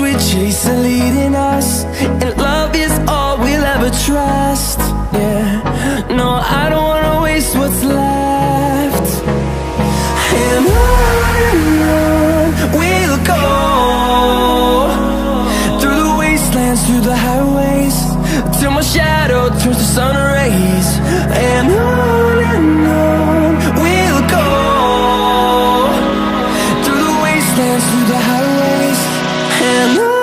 we chase are leading us, and love is all we'll ever trust. Yeah, no, I don't wanna waste what's left. And on we'll go, through the wastelands, through the highways, till my shadow turns to sun rays. And on we'll go, through the wastelands, through the highways, and on we'll go.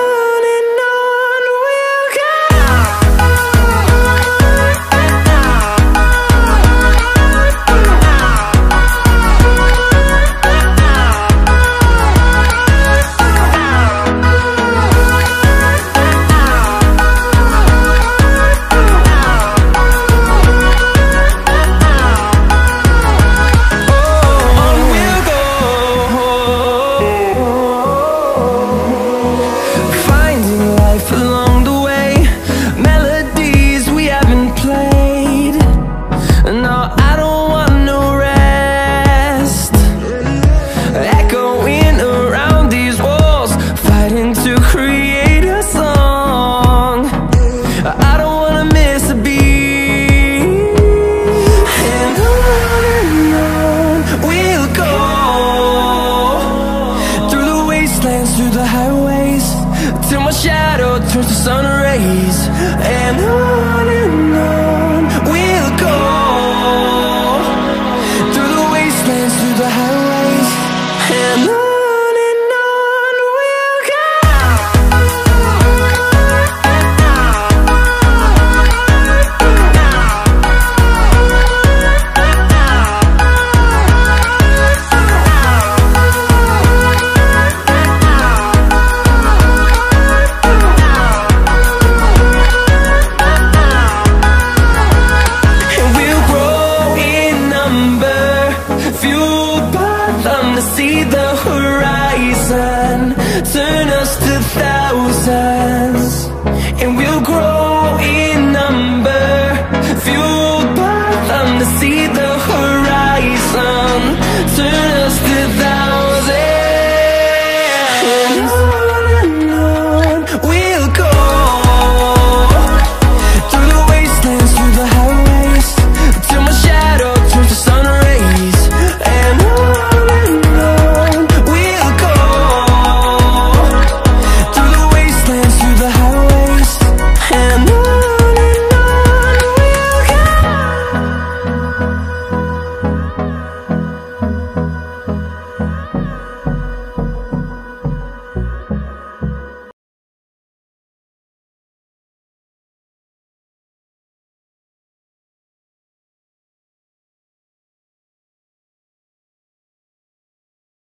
Through the highways, till my shadow turns to sun rays. And on we'll go, through the wastelands, through the highways, and on we'll go. Fueled by them to see the horizon.